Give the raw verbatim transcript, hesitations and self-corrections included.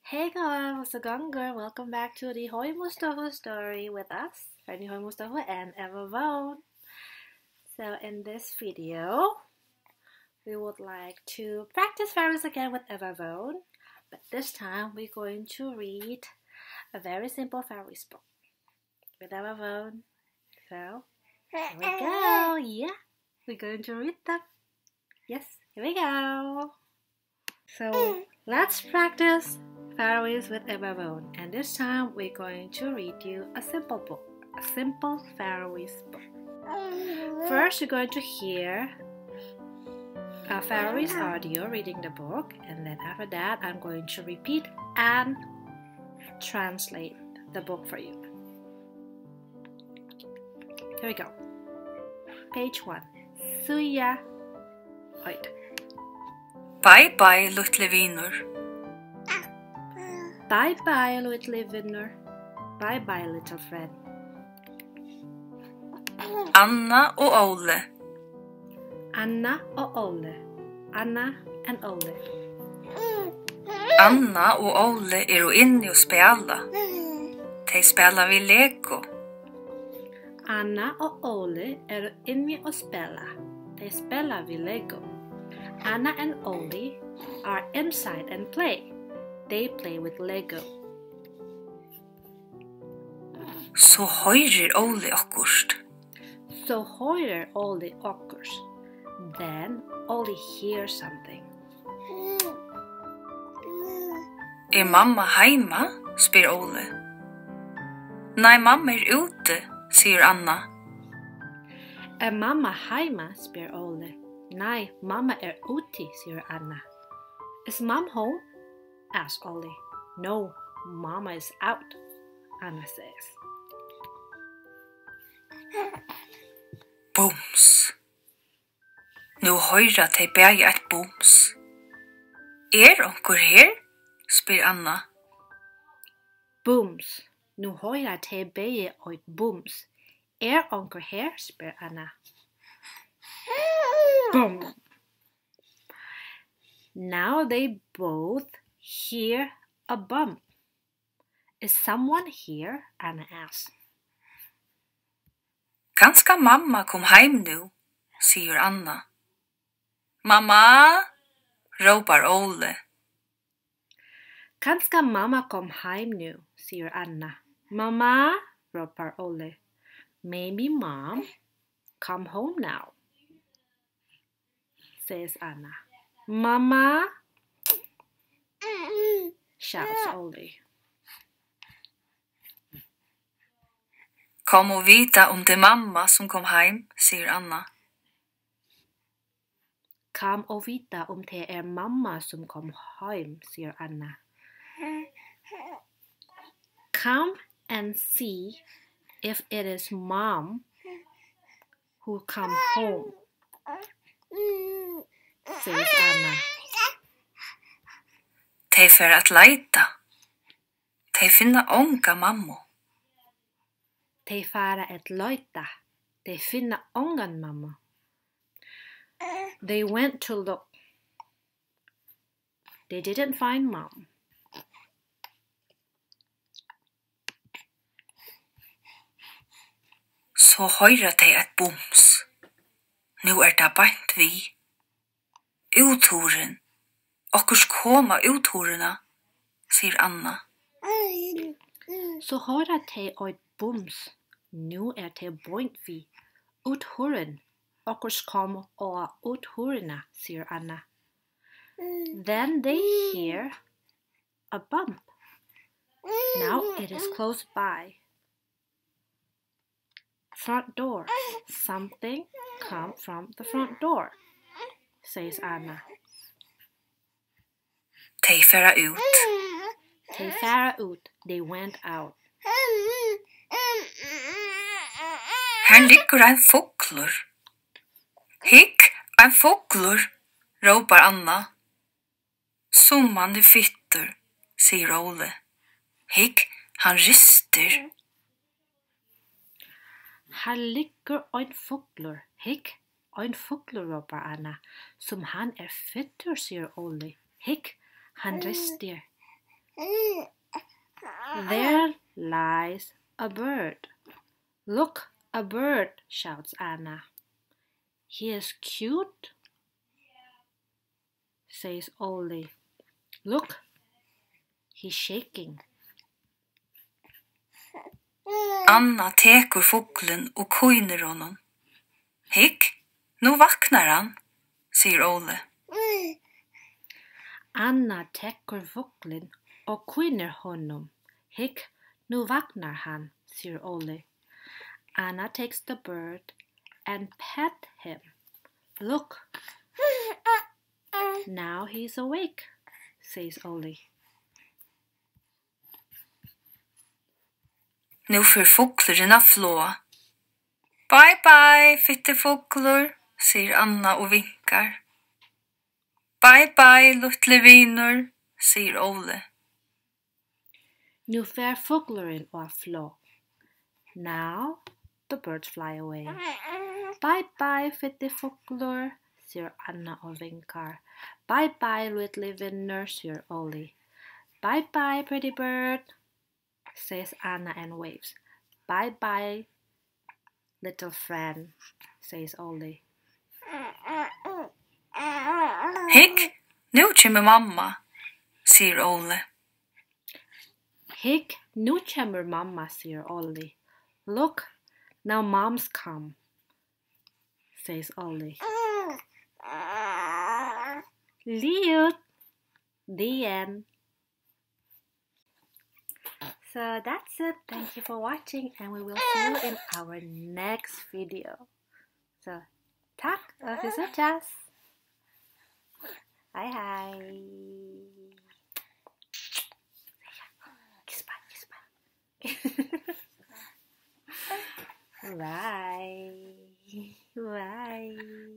Hey guys, what's going on? Welcome back to the Hoy Mustafa story with us, Fanny Hoy Mustafa and Eva Vaughn. So in this video, we would like to practice fairies again with Eva Vaughn, but this time we're going to read a very simple fairies book with Eva Vaughn. So here we go. Yeah, we're going to read them. Yes, here we go. So let's practice fairies with Eva Vaughn, and this time we're going to read you a simple book, a simple fairies book. First, you're going to hear a fairies audio reading the book, and then after that, I'm going to repeat and translate the book for you. Here we go. Page one. Suya Hoyt. Bye bye, little vinur. Bye bye, little vinur. Bye bye, little friend. Anna og Ole. Anna og Ole. Anna and Ole. Anna og Ole er inne og spela. De spela vi Lego. Anna og Ole er inne og spela. De spela vi Lego. Anna and Ole are inside and play. They play with Lego. Så høyrer Ole okkurst. So høyrer Ole okkurs. Then Ole hears something. Er mamma heima? Spyr Ole. Nei, mamma er ute, sier Anna. Er mamma heima? Spyr Ole. Nei, mamma er ute, sier Anna. Is mom home? Asks Ole. No, mama is out, Anna says. Booms. Nu høyra de bæja et booms. Er onkur her? Spyr Anna. Booms. Nu høyra te beie oit booms. Er onkur her? Spyr Anna. Boom. Now they both hear a bump. Is someone here? Anna asks. Kanska mamma kom heim nu, sier Anna. Mamma, ropar Ole. Kanska mamma kom heim nu, sier Anna. Mamma, ropar Ole. Maybe mom come home now, says Anna. Mamma, shouts Ole. Kom og vita om det mamma som kom heim, sier Anna. Kom og vita om det er mamma som kom heim, sier Anna. Come and see if it is mom who come home, says Anna. De fer at leita. De finna onga mamma. De fara et leita. De finna ongan mamma. They went to look. They didn't find mom. Så høyra de et booms. Nu er det bænt vi. Uthoren. Okkurs koma uthorena, sier Anna. Så høyra de oit booms. Nu er de bænt vi. Uthoren. Okkurs kom og uthorena, sier Anna. Then they hear a bump. Now it is close by. Front door. Something come from the front door, says Anna. De færa ut. They fara ut. They went out. Her ligger ein foglur. Hikk, ein foglur, ropar Anna. Summan er fittur, sier Ole. Hikk, han rister. Her ligger ein foglur. Hikk, ein foglur, ropar Anna. Som han er fittur, sier Ole. Hikk, han rister. There lies a bird. Look, a bird, shouts Anna. He is cute, says Ole. Look, he's shaking. Anna tekur fuglen og kujner honom. Hikk, nu vaknar han, sier Ole. Anna tekur fuglen og kujner honom. Hikk, nu vaknar han, sier Ole. Anna takes the bird and pet him. Look, now he's awake, says Ole. Nu får fuglen av flå. Bye bye, fitte fuglor, sier Anna og vinkar. Bye bye, luttle vinor, sier Ole. Nu fer fuglen av flå. Now the birds fly away. Bye bye, fitte fuglor, sier Anna og vinkar. Bye bye, little vinner, sier Ole. Bye bye, pretty bird, says Anna and waves. Bye bye, little friend, says Ole. Hikk, nu kommer mamma, sier Ole. Hikk, nu kommer mamma, sier Ole. Look, now mom's come, says Ole. Liut, the end. So that's it. Thank you for watching, and we will see you in our next video. So, tack och vi ses. Hej hej. Kiss bye, kiss bye. Bye. Bye.